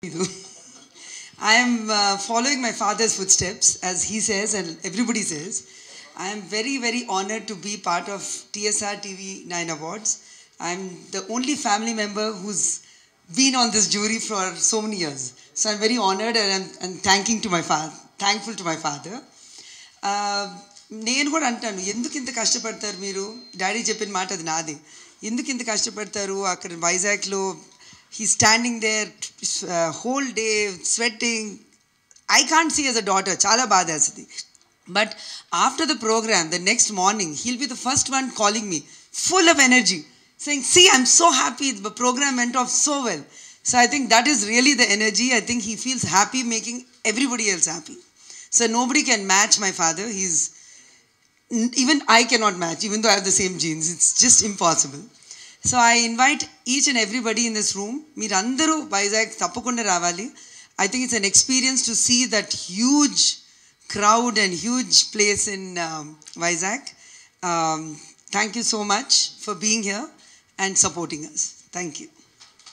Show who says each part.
Speaker 1: I am following my father's footsteps, as he says and everybody says. I am very, very honored to be part of TSR TV 9 Awards. I'm the only family member who's been on this jury for so many years. So I'm very honored and I'm thanking to my father, thankful to my father. నేను కూడా అంటాను, ఎందుకు ఇంత కష్టపడతారు మీరు? Daddy చెప్పిన మాట అది నాది. ఎందుకు ఇంత కష్టపడతారు అక్కడ వైజాగ్లో? He's standing there whole day sweating. I can't see as a daughter. Chala badasidi. But after the program, the next morning, he'll be the first one calling me, full of energy, saying, "See, I'm so happy. The program went off so well." So I think that is really the energy. I think he feels happy making everybody else happy. So nobody can match my father. Even I cannot match, even though I have the same genes. It's just impossible. So I invite each and everybody in this room. Meerandaru Vizag tappakunda ravali. I think it's an experience to see that huge crowd and huge place in Vizag. Thank you so much for being here and supporting us. Thank you.